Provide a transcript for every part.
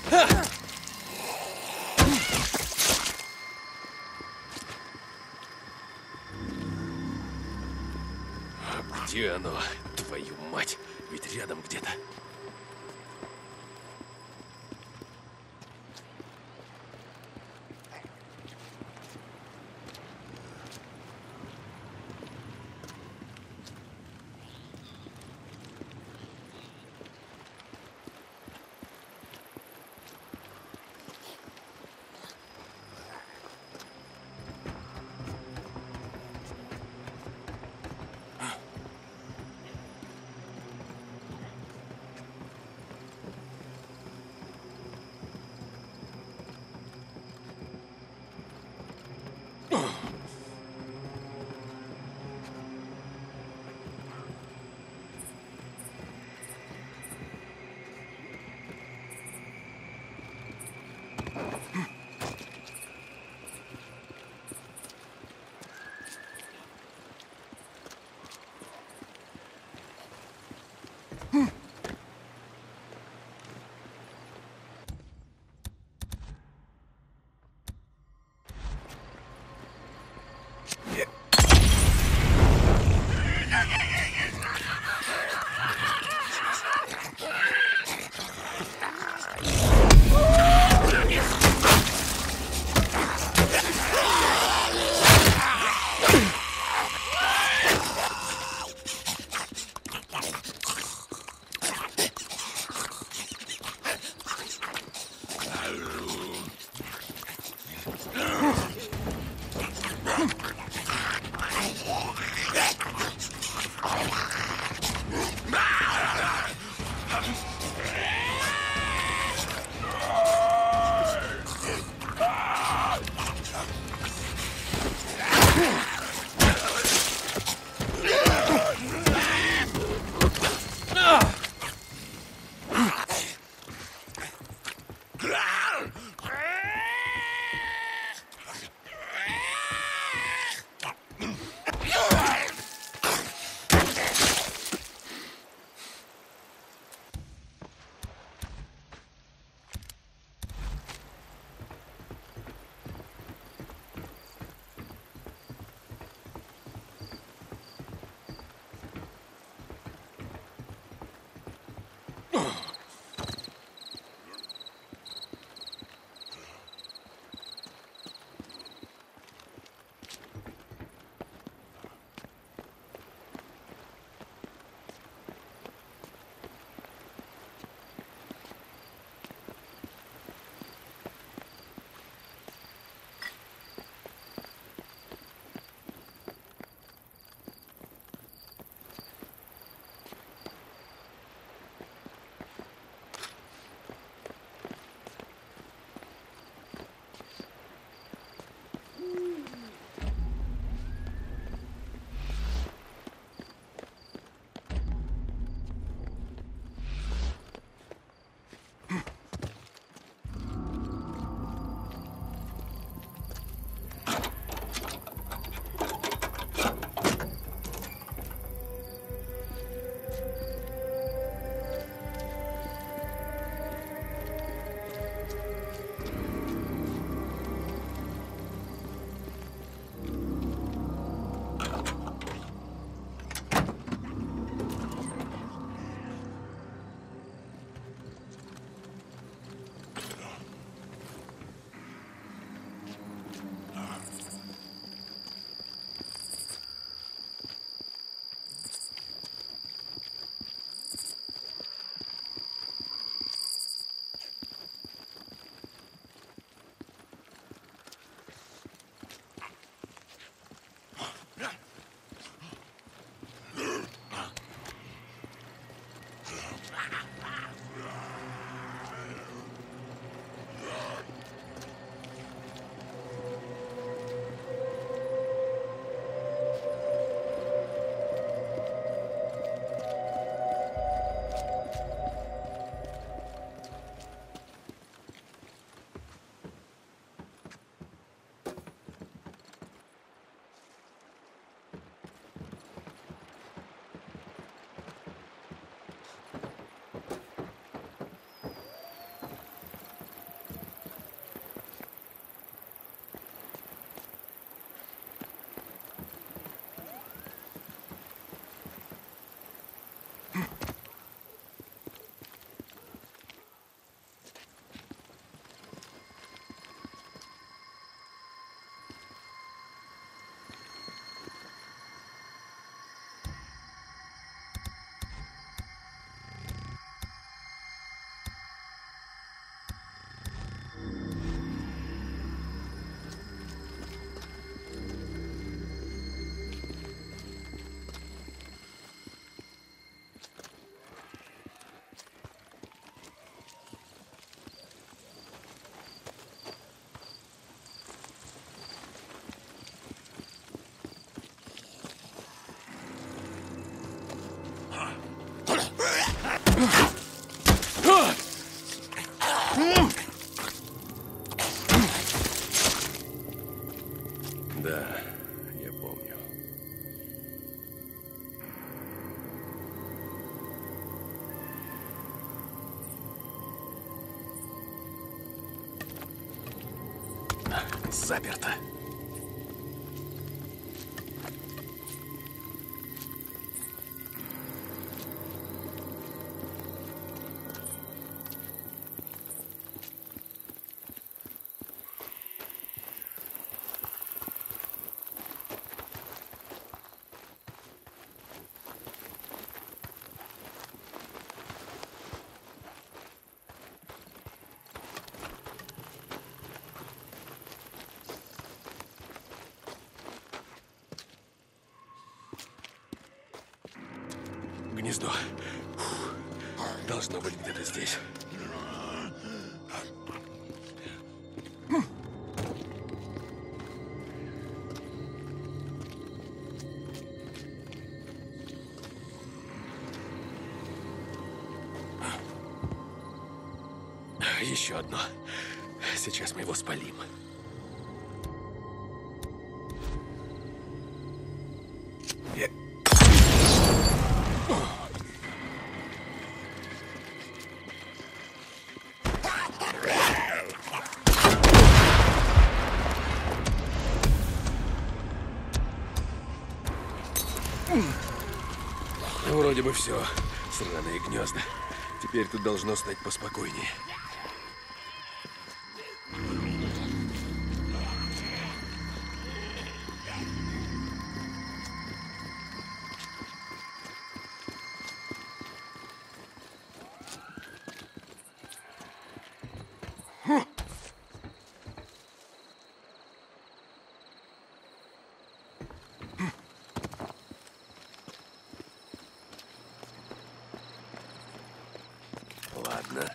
Где оно? Твою мать! Ведь рядом где-то. Да, я помню. Заперто. Гнездо. Фух. Должно быть где-то здесь. Еще одно. Сейчас мы его спалим. Вроде бы все. Сраные гнезда. Теперь тут должно стать поспокойнее. Ладно.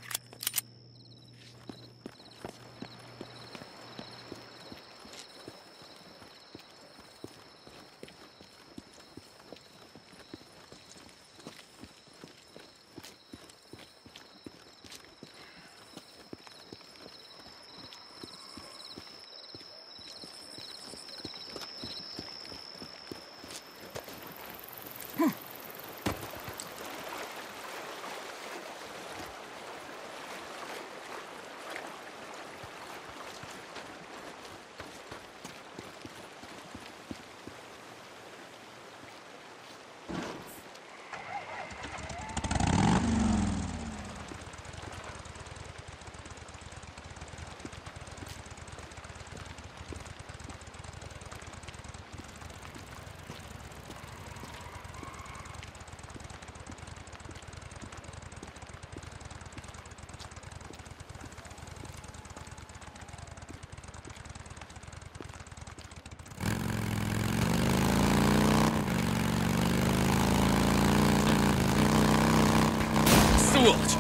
Сволочь!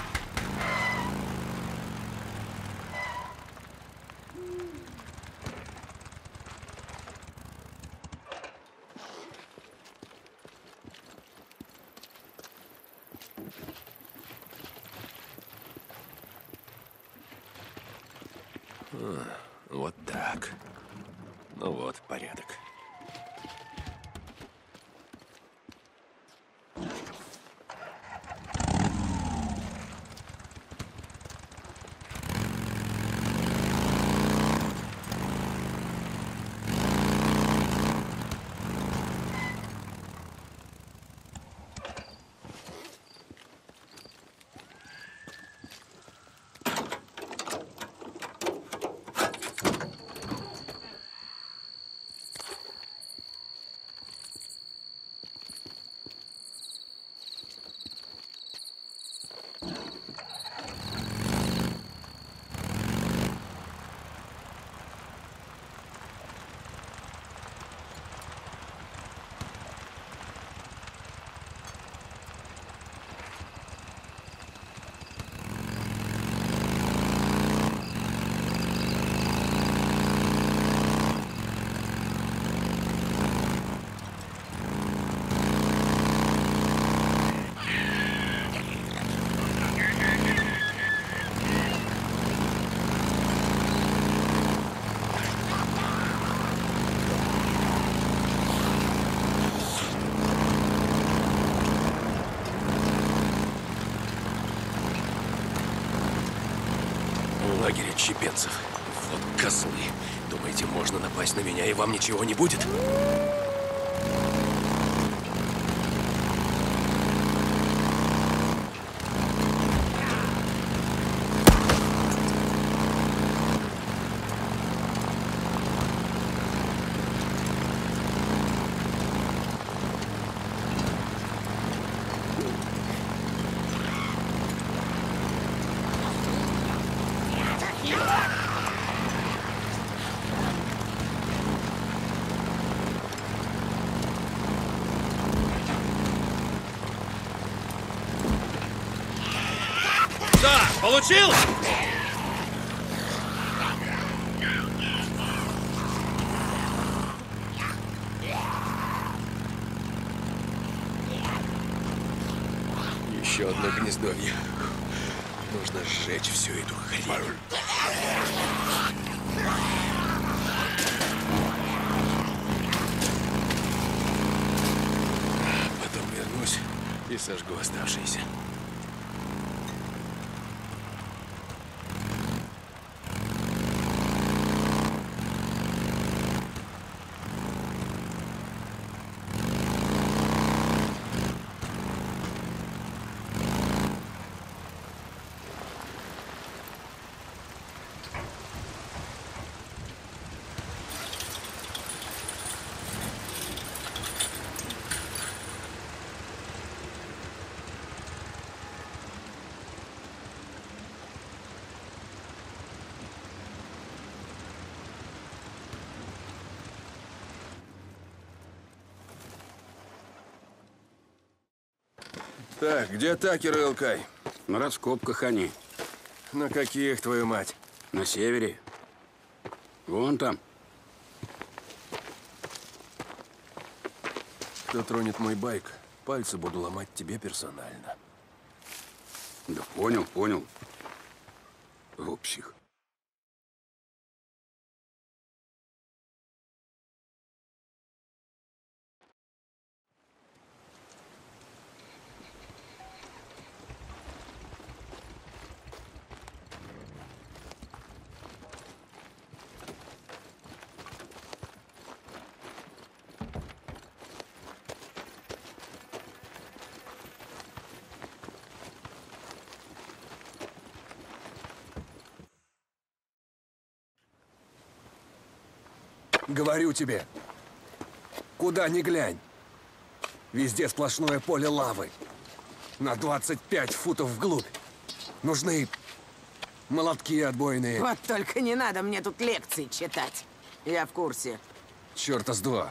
Вот так. Ну вот, порядок. Лагерь отщепенцев. Вот козлы. Думаете, можно напасть на меня, и вам ничего не будет? Получил? Еще одно гнездовье. Нужно сжечь всю эту хрень. Потом вернусь и сожгу оставшиеся. Так, где Такер и Элкай? На раскопках они. На каких, твою мать? На севере. Вон там. Кто тронет мой байк, пальцы буду ломать тебе персонально. Да понял, понял. Псих. Говорю тебе, куда ни глянь, везде сплошное поле лавы. На 25 футов вглубь. Нужны молотки отбойные. Вот только не надо мне тут лекции читать. Я в курсе. Черта с два.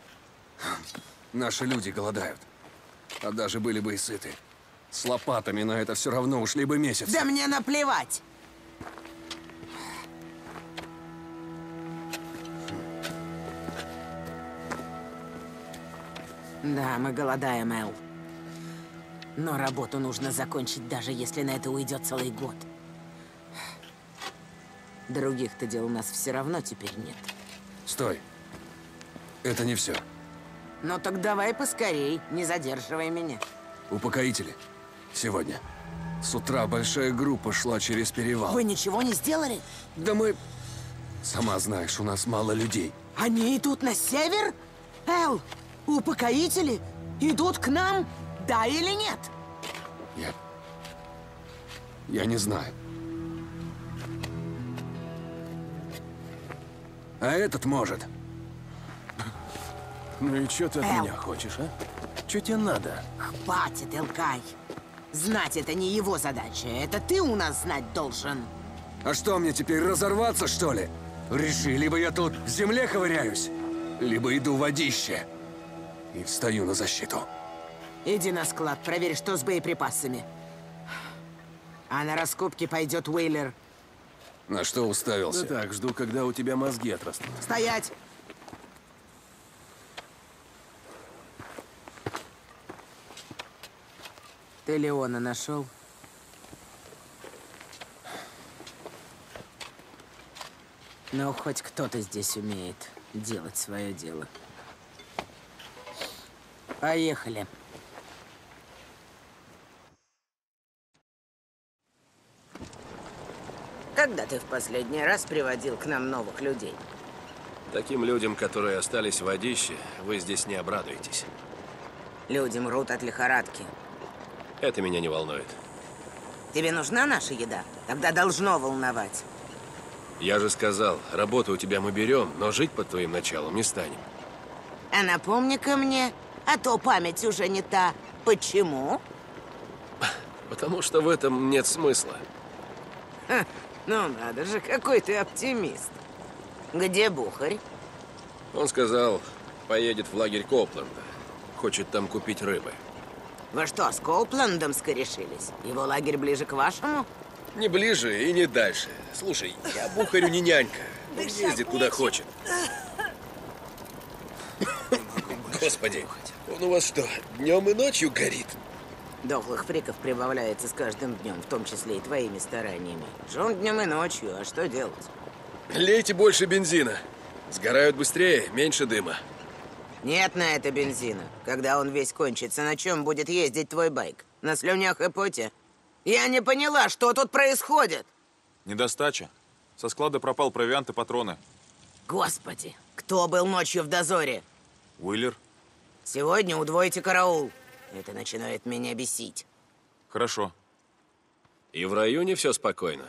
Наши люди голодают. А даже были бы и сыты. С лопатами на это все равно ушли бы месяцы. Да мне наплевать. Да, мы голодаем, Эл. Но работу нужно закончить, даже если на это уйдет целый год. Других-то дел у нас все равно теперь нет. Стой. Это не все. Ну так давай поскорей, не задерживай меня. Упокоители. Сегодня. С утра большая группа шла через перевал. Вы ничего не сделали? Да мы... Сама знаешь, у нас мало людей. Они идут на север? Эл, упокоители идут к нам? Да или нет? Я не знаю. А этот может. Ну и что ты от Эл. меня хочешь, а? Что тебе надо? Хватит, Элкай. Знать это не его задача. Это ты у нас знать должен. А что, мне теперь разорваться, что ли? Реши, либо я тут в земле ковыряюсь, либо иду в водище и встаю на защиту. Иди на склад, проверь, что с боеприпасами. А на раскопки пойдет Уэйлер. На что уставился? Да так, жду, когда у тебя мозги отрастут. Стоять! Ты Леона нашел? Ну, хоть кто-то здесь умеет делать свое дело. Поехали. Когда ты в последний раз приводил к нам новых людей? Таким людям, которые остались в водище, вы здесь не обрадуетесь. Люди мрут от лихорадки. Это меня не волнует. Тебе нужна наша еда? Тогда должно волновать. Я же сказал, работу у тебя мы берем, но жить под твоим началом не станем. А напомни-ка мне, а то память уже не та. Почему? Потому что в этом нет смысла. Ха, ну надо же, какой ты оптимист. Где Бухарь? Он сказал, поедет в лагерь Копленда. Хочет там купить рыбы. Вы что, с Коуплендом скорешились? Его лагерь ближе к вашему? Не ближе и не дальше. Слушай, я Бухарю не нянька. Он ездит куда хочет. Господи, он у вас что, днем и ночью горит? Дохлых фриков прибавляется с каждым днем, в том числе и твоими стараниями. Жжем днем и ночью, а что делать? Лейте больше бензина. Сгорают быстрее, меньше дыма. Нет на это бензина. Когда он весь кончится, на чем будет ездить твой байк? На слюнях и поте? Я не поняла, что тут происходит. Недостача. Со склада пропал провиант и патроны. Господи, кто был ночью в дозоре? Уиллер? Сегодня удвойте караул. Это начинает меня бесить. Хорошо. И в районе все спокойно.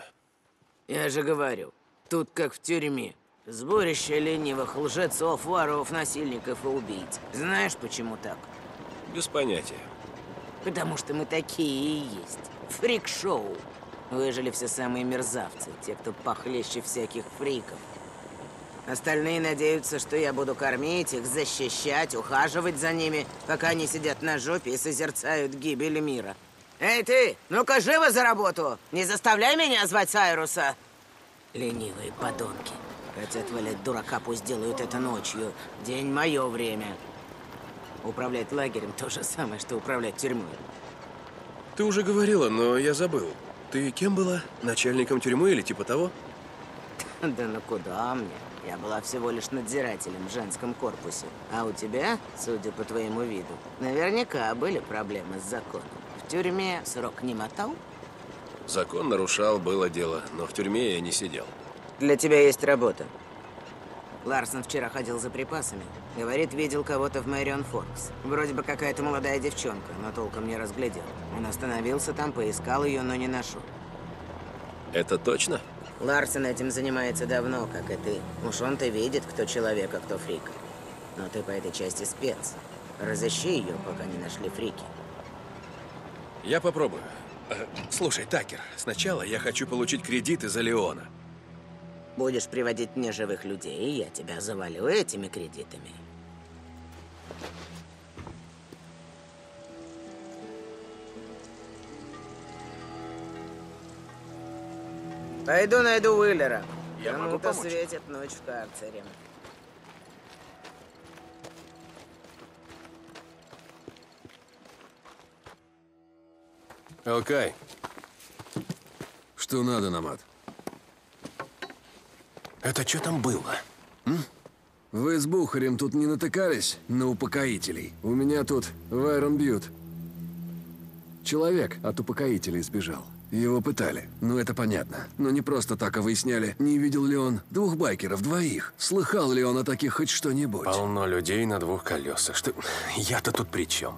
Я же говорю, тут как в тюрьме. Сборище ленивых лжецов, воров, насильников и убийц. Знаешь, почему так? Без понятия. Потому что мы такие и есть. Фрик-шоу. Выжили все самые мерзавцы, те, кто похлеще всяких фриков. Остальные надеются, что я буду кормить их, защищать, ухаживать за ними, пока они сидят на жопе и созерцают гибель мира. Эй ты, ну-ка живо за работу! Не заставляй меня звать Сайруса! Ленивые подонки. Хотят валять дурака, пусть делают это ночью. День — мое время. Управлять лагерем — то же самое, что управлять тюрьмой. Ты уже говорила, но я забыл. Ты кем была? Начальником тюрьмы или типа того? Да ну куда мне? Я была всего лишь надзирателем в женском корпусе. А у тебя, судя по твоему виду, наверняка были проблемы с законом. В тюрьме срок не мотал? Закон нарушал, было дело, но в тюрьме я не сидел. Для тебя есть работа. Ларсон вчера ходил за припасами. Говорит, видел кого-то в Мэрион Форкс. Вроде бы какая-то молодая девчонка, но толком не разглядел. Он остановился там, поискал ее, но не нашел. Это точно? Ларсон этим занимается давно, как и ты. Уж он-то видит, кто человек, а кто фрик. Но ты по этой части спец. Разыщи ее, пока не нашли фрики. Я попробую. Слушай, Такер, сначала я хочу получить кредит из-за Леона. Будешь приводить мне живых людей, и я тебя завалю этими кредитами. Пойду найду Уиллера. Я могу Кому-то помочь. светит ночь в карцере. Окей. Что надо, Намат? Это что там было? Вы с Бухарем тут не натыкались на упокоителей? У меня тут в Айрон бьют. Человек от упокоителей сбежал. Его пытали. Ну, это понятно. Но не просто так, а выясняли, не видел ли он двух байкеров, двоих. Слыхал ли он о таких хоть что-нибудь? Полно людей на двух колесах. Что... Я-то тут при чем?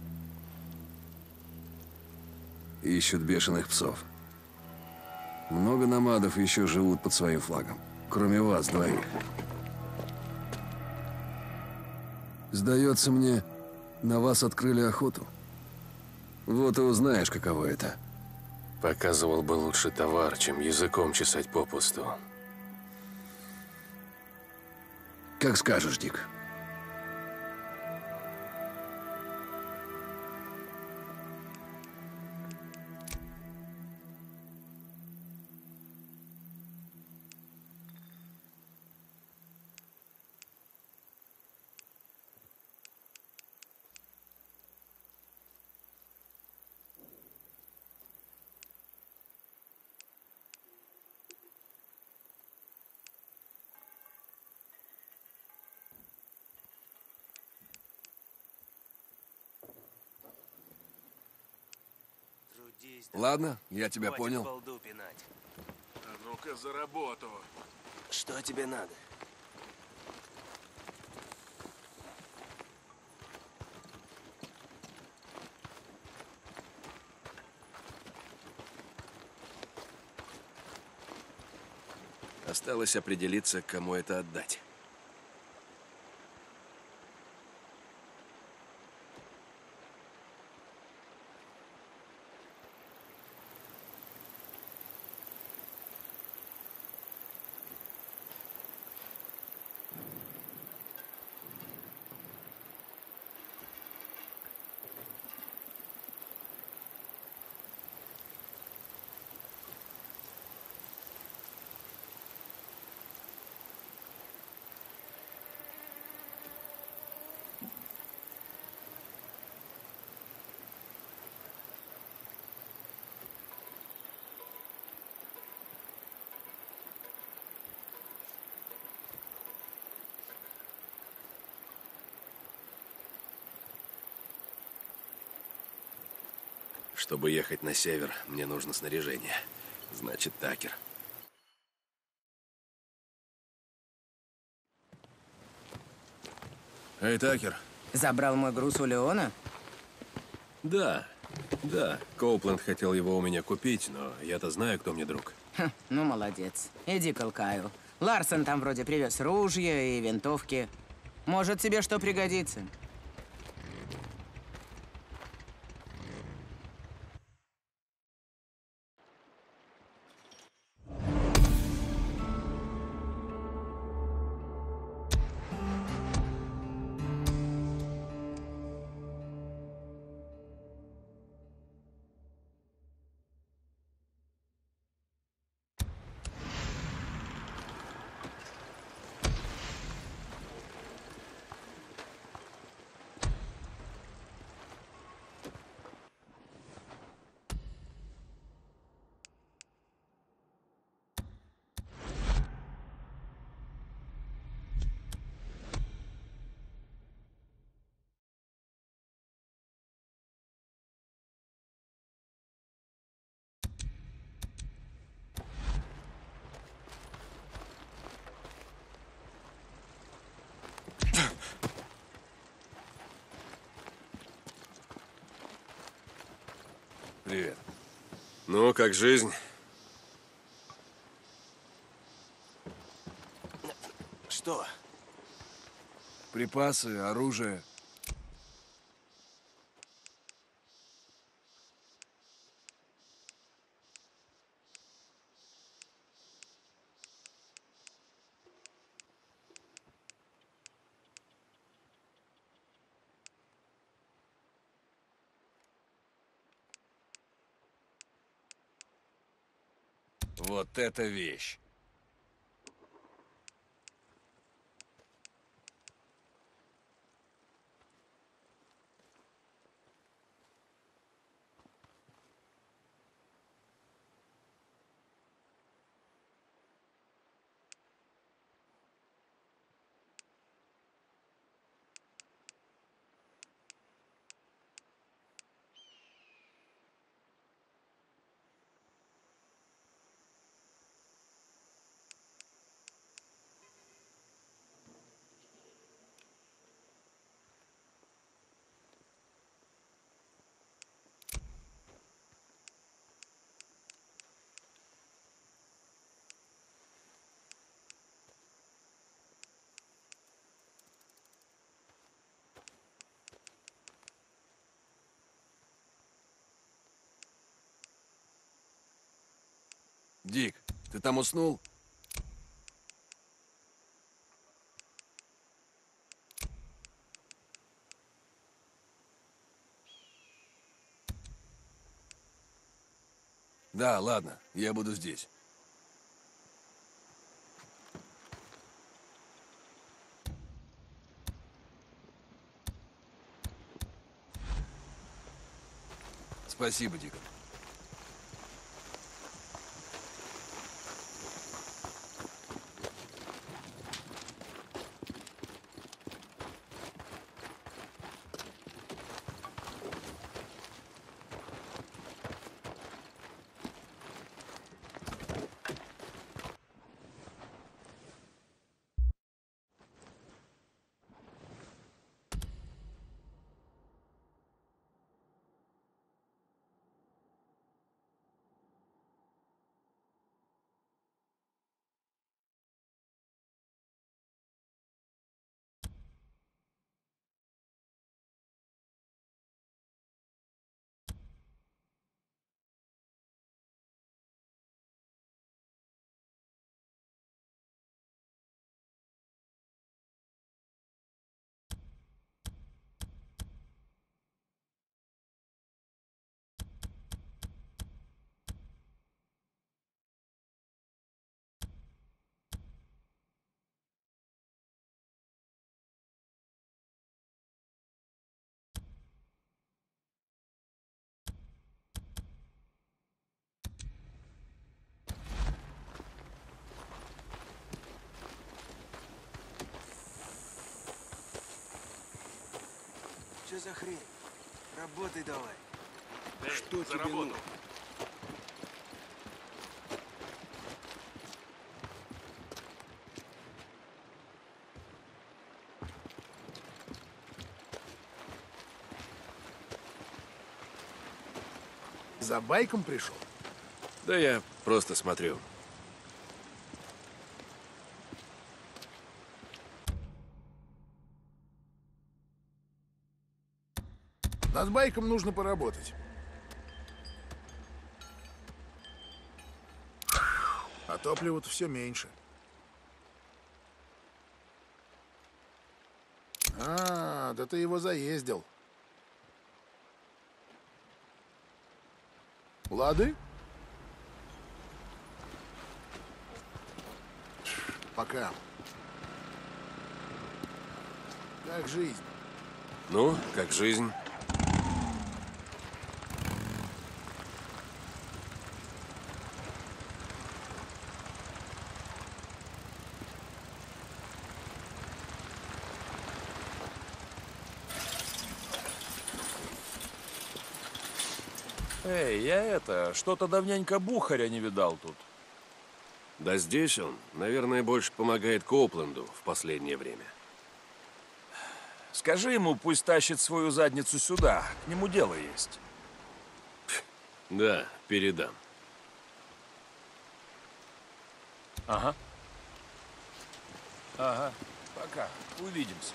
Ищут бешеных псов. Много намадов еще живут под своим флагом. Кроме вас двоих. Сдается мне, на вас открыли охоту. Вот и узнаешь, каково это. Показывал бы лучше товар, чем языком чесать попусту. Как скажешь, Дик. Ладно, я тебя понял. Ну-ка, за работу. Что тебе надо? Осталось определиться, кому это отдать. Чтобы ехать на север, мне нужно снаряжение. Значит, Такер. Эй, Такер. Забрал мой груз у Леона? Да, да. Коупленд хотел его у меня купить, но я-то знаю, кто мне друг. Хм, ну, молодец. Иди к Алкаю. Ларсон там вроде привез ружья и винтовки. Может, тебе что пригодится. Привет. Ну, как жизнь? Что? Припасы, оружие. Вот это вещь. Дик, ты там уснул? Да, ладно, я буду здесь. Спасибо, Дик. Что за хрень? Работай давай. Что тебе нужно? За байком пришел? Да я просто смотрю. Над байком нужно поработать. А топлива-то все меньше. Да ты его заездил. Лады? Пока. Как жизнь? Ну, как жизнь? Эй, я что-то давненько Бухаря не видал тут. Да здесь он, наверное, больше помогает Коупленду в последнее время. Скажи ему, пусть тащит свою задницу сюда, к нему дело есть. Да, передам. Ага. Ага, пока, увидимся.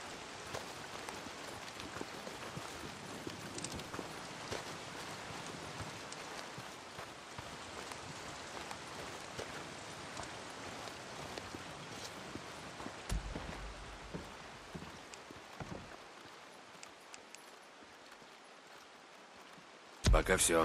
Пока все.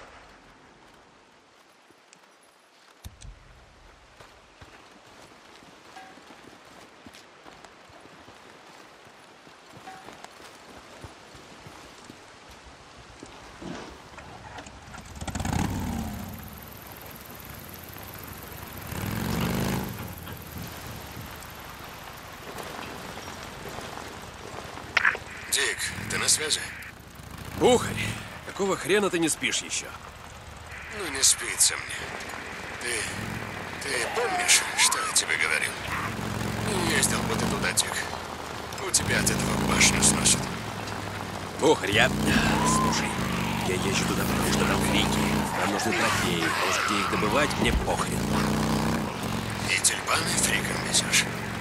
Дик, ты на связи? Бухарь, какого хрена ты не спишь еще? Ну, не спится мне. Ты помнишь, что я тебе говорил? Не ездил бы ты туда, Дик. У тебя от этого башню сносит. Бухарь, Слушай, я езжу туда, потому что там фрики. Нам нужны трофеи, а уж где их добывать, мне похрен. И тюльпаны фриком везешь?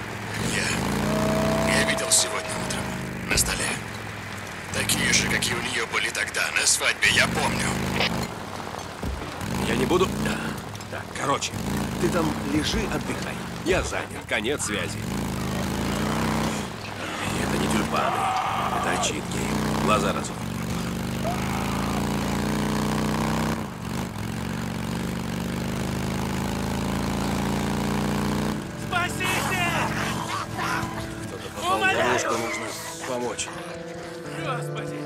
Я видел сегодня утром на столе. Такие же, какие у нее были тогда, на свадьбе, я помню. Я не буду... Так, короче, ты там лежи, отдыхай. Я занят, конец связи. Это не тюльпаны, это очитки. Глаза разум. Спасите! Кто-то попал в ловушку, нужно помочь. Господи!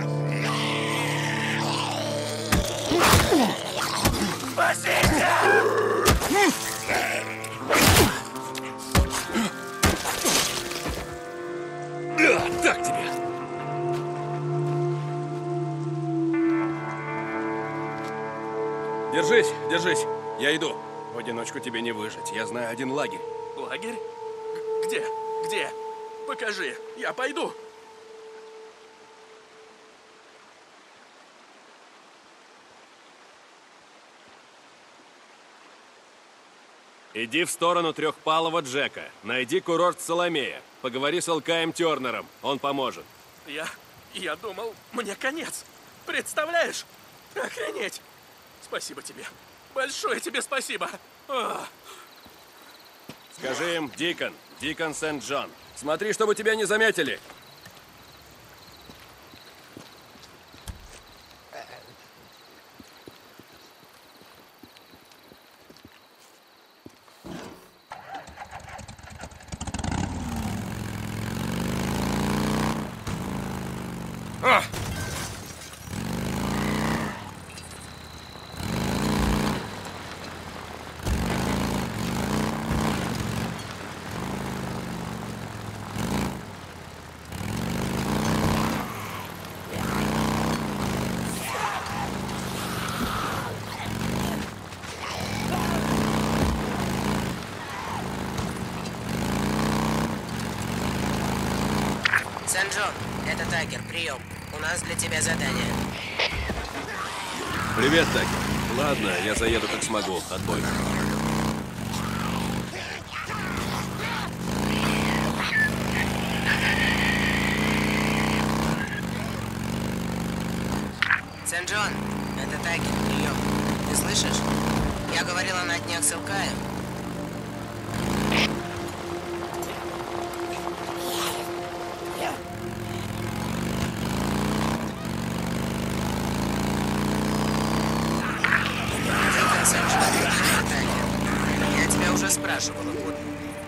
Спасите! Так тебе. Держись, держись. Я иду. В одиночку тебе не выжить. Я знаю один лагерь. Лагерь? Где? Где? Покажи, я пойду. Иди в сторону Трехпалого Джека. Найди курорт Соломея. Поговори с Алкаем Тернером. Он поможет. Я думал, мне конец. Представляешь? Охренеть. Спасибо тебе. Большое тебе спасибо. Скажи им, Дикон Сент-Джон. Смотри, чтобы тебя не заметили. Сент-Джон, это Такер, прием. У нас для тебя задание. Привет, Такер. Ладно, я заеду как смогу. Отбой. Сент-Джон, это Такер, прием. Ты слышишь? Я говорила на днях с Илкаем. Я тебя уже спрашивала, куда.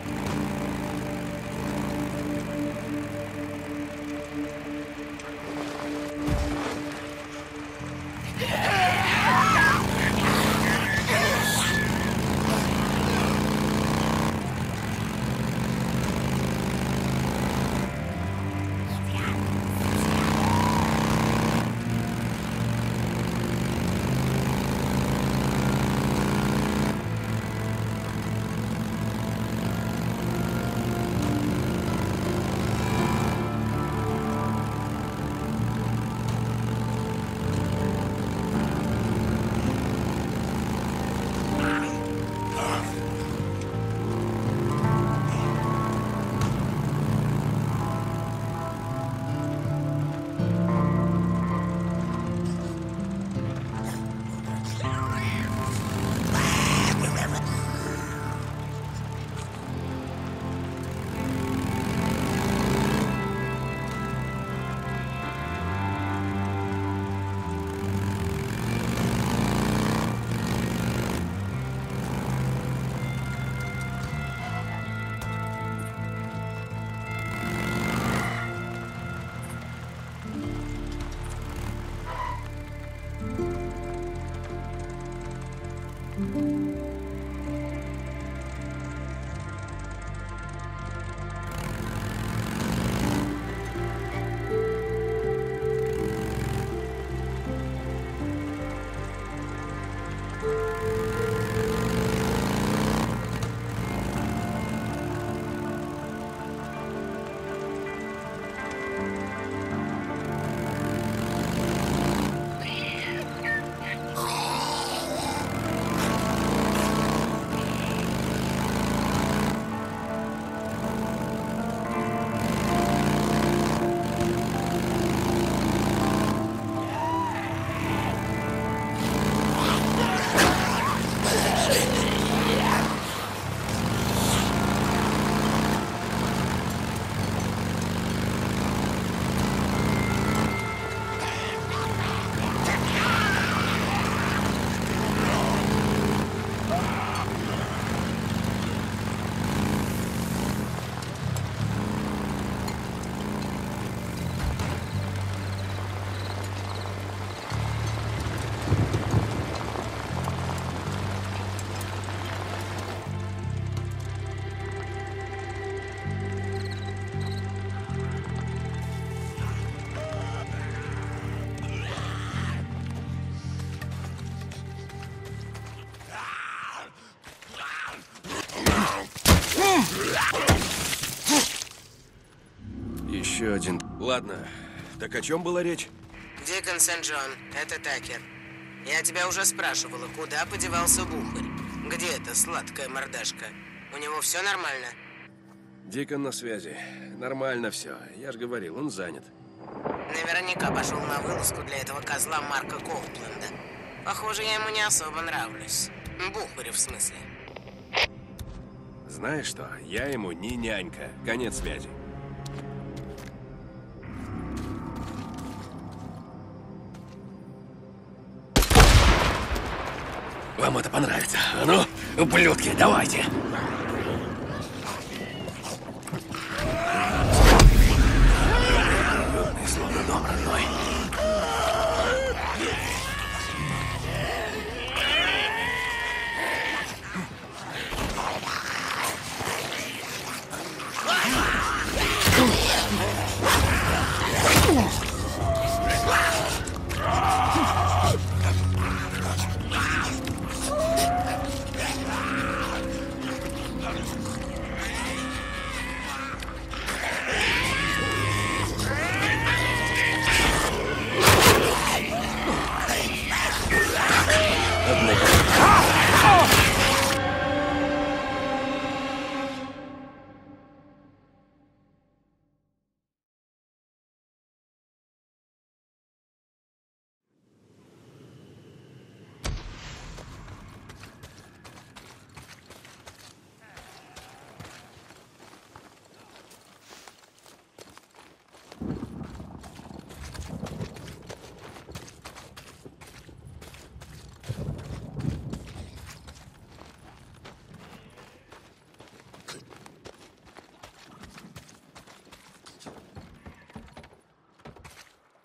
Еще один. Ладно. Так о чем была речь? Дикон Сент-Джон, это Такер. Я тебя уже спрашивала, куда подевался Бухарь? Где эта сладкая мордашка? У него все нормально? Дикон на связи. Нормально все. Я же говорил, он занят. Наверняка пошел на вылазку для этого козла Марка Коупленда. Похоже, я ему не особо нравлюсь. Бухарю, в смысле. Знаешь что? Я ему не нянька. Конец связи. Вам это понравится. А ну, ублюдки, давайте. Уютный, словно дом родной.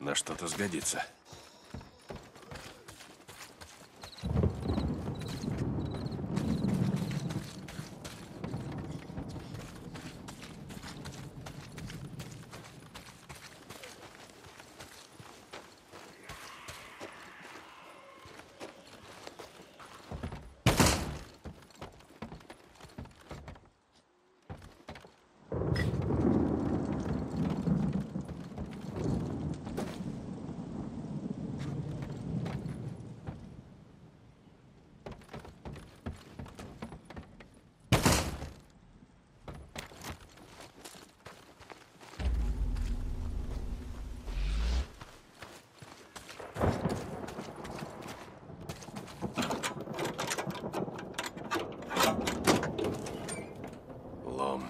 На что-то сгодится. Лом.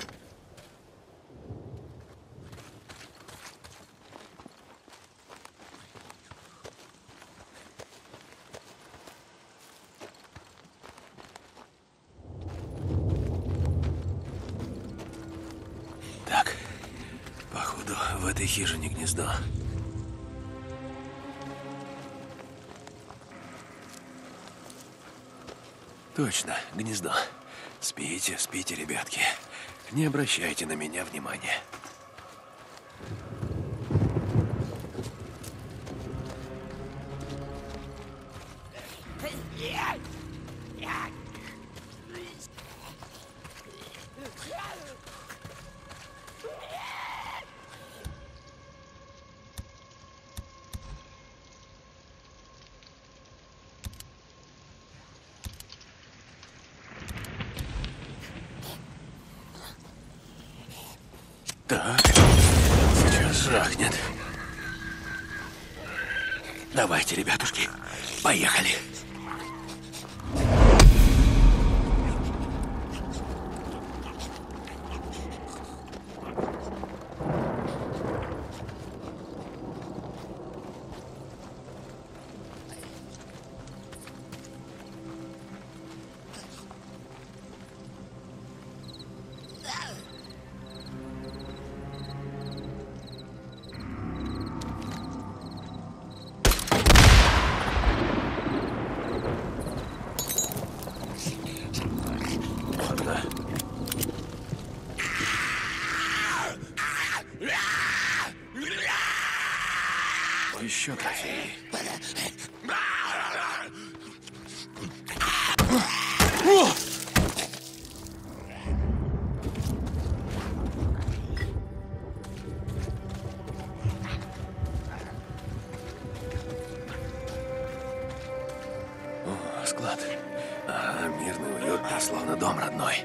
Так, походу, в этой хижине гнездо. Точно, гнездо. Спите, спите, ребятки. Не обращайте на меня внимания. Так, сейчас жахнет. Давайте, ребятушки, поехали. Еще трофеи. О, склад. Ага, мирный, уютный, словно дом родной.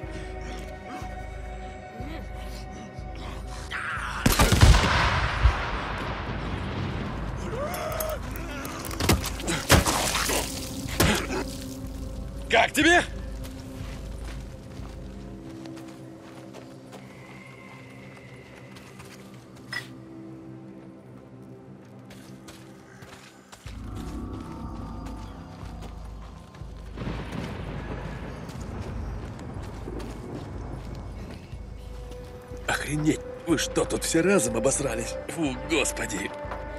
Как тебе? Охренеть! Вы что, тут все разом обосрались? Фу, господи!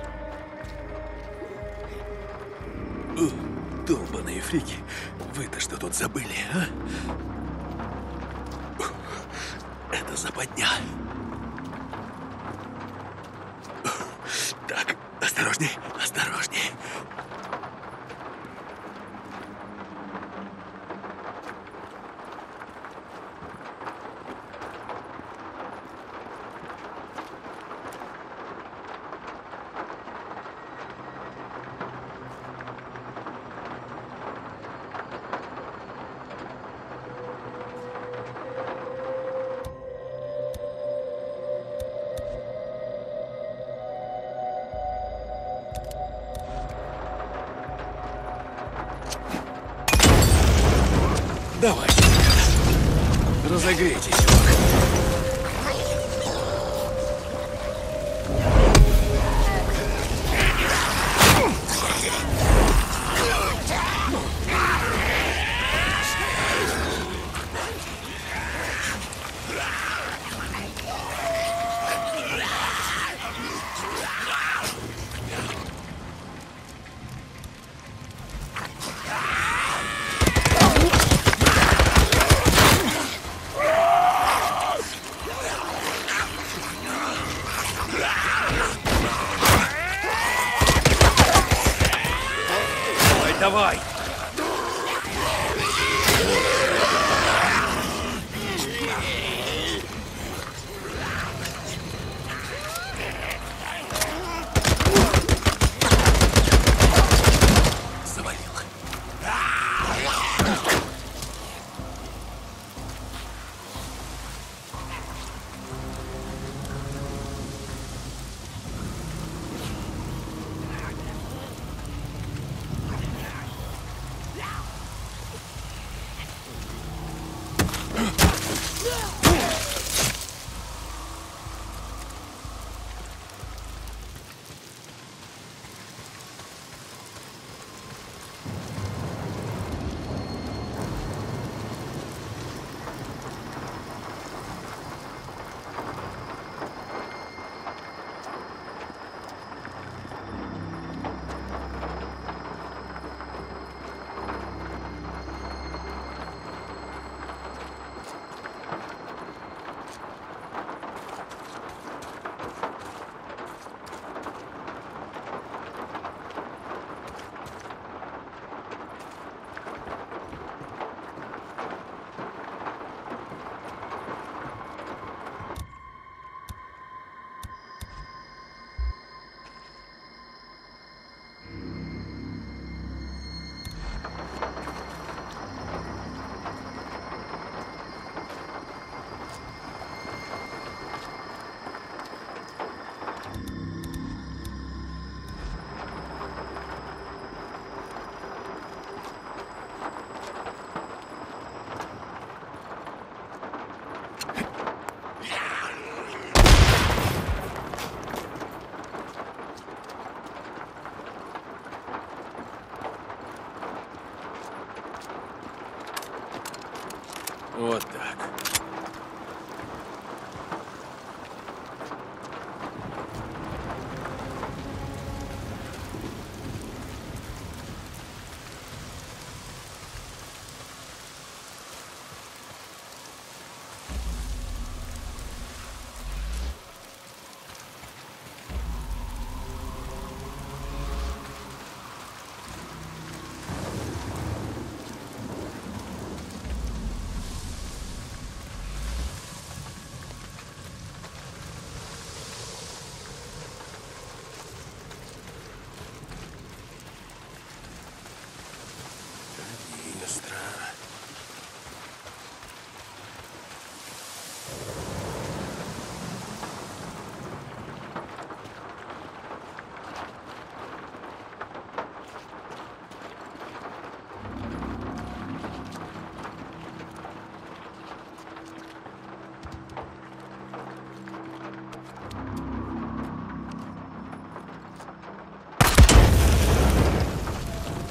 Долбаные фрики! Вы-то что тут забыли, а? Это западня. Так, осторожней, осторожней. Давайте, разогрейтесь.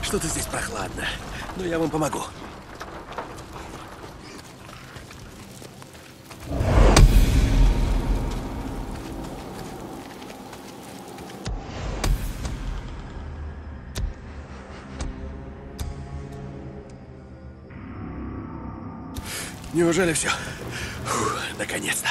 Что-то здесь прохладно. Но я вам помогу. Неужели все? Наконец-то.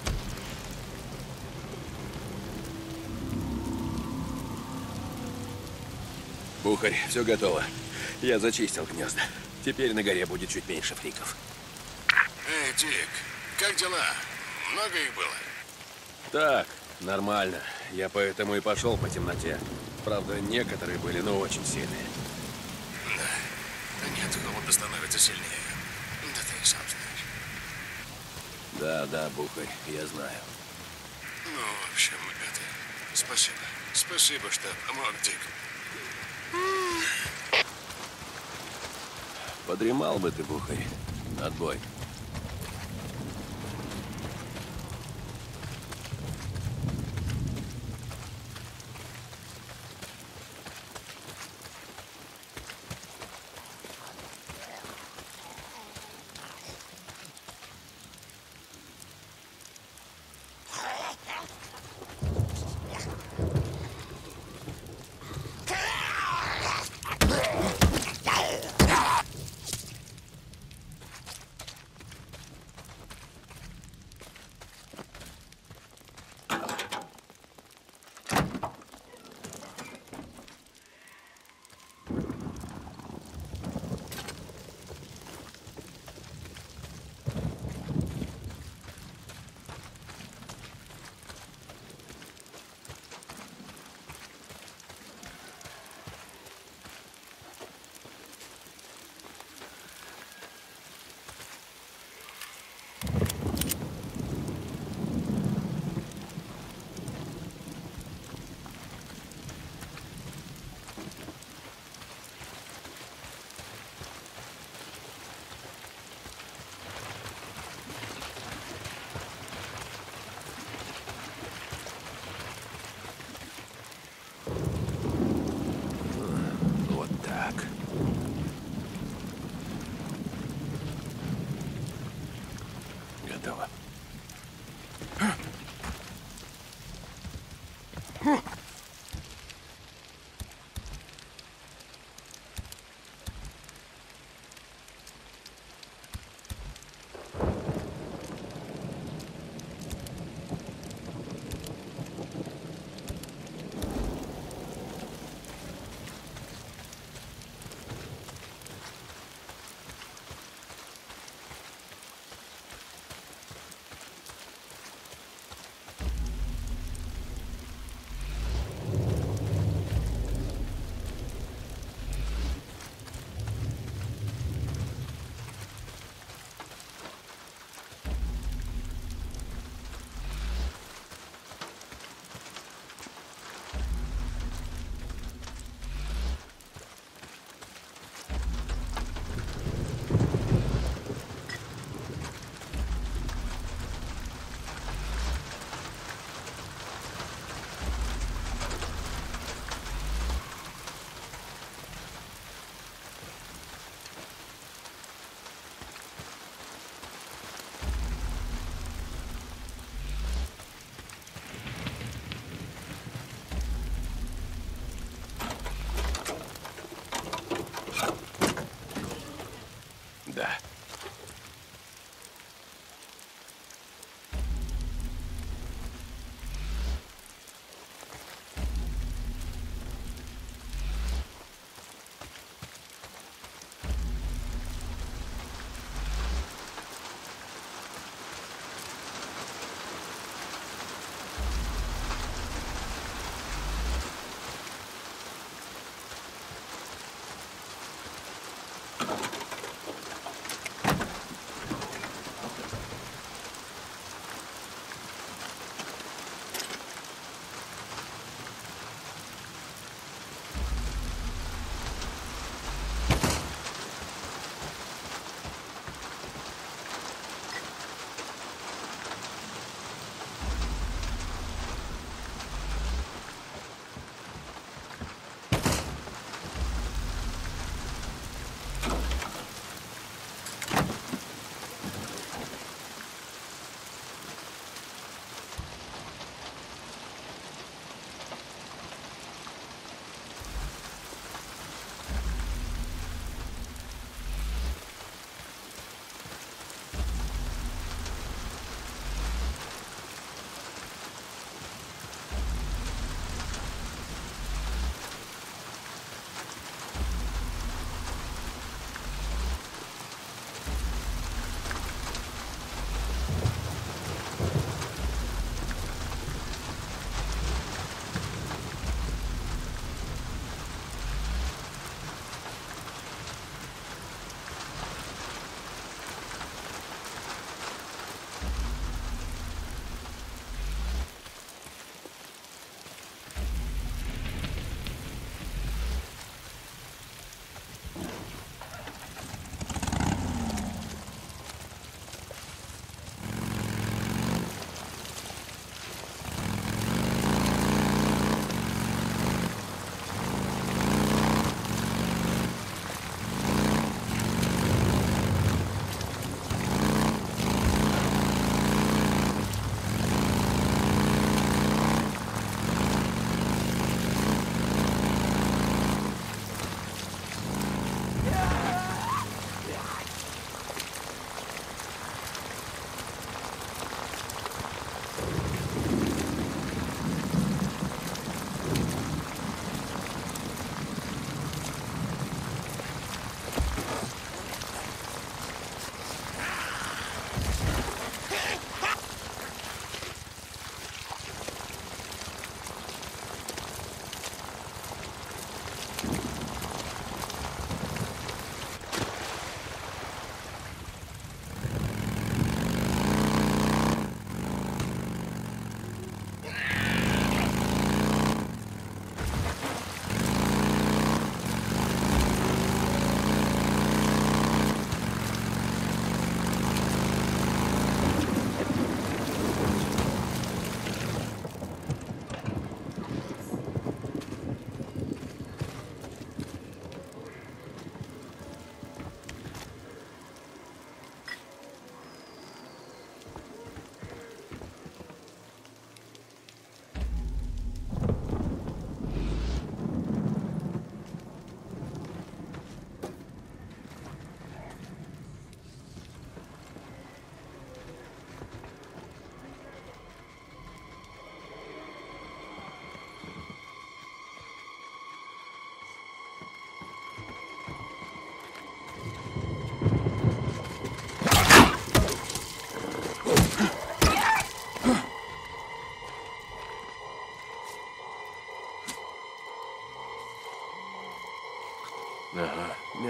Бухарь, все готово. Я зачистил гнезда. Теперь на горе будет чуть меньше фриков. Эй, Дик, как дела? Много их было? Так, нормально. Я поэтому и пошел по темноте. Правда, некоторые были, но очень сильные. Да нет, холода становится сильнее. Да ты и сам знаешь. Да, Бухарь, я знаю. Ну, в общем, это... Спасибо. Спасибо, что помог, Дик. Подремал бы ты, Бухарь. Отбой. Вот так. Готово.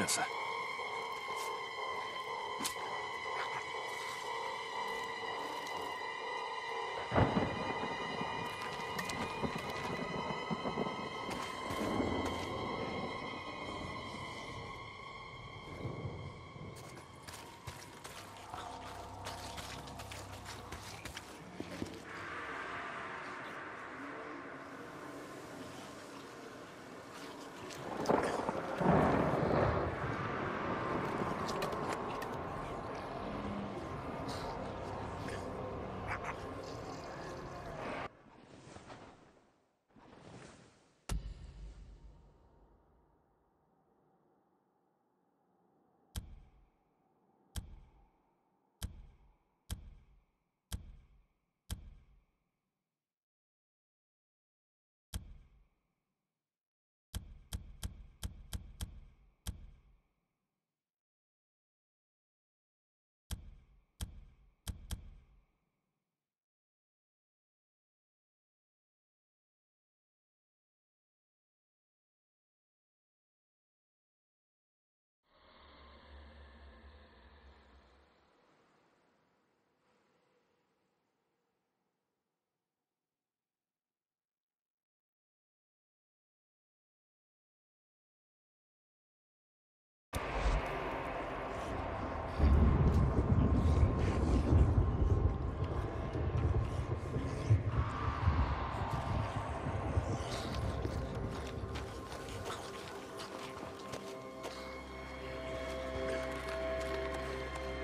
мяса.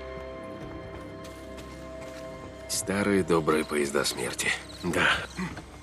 Старые добрые поезда смерти. Да.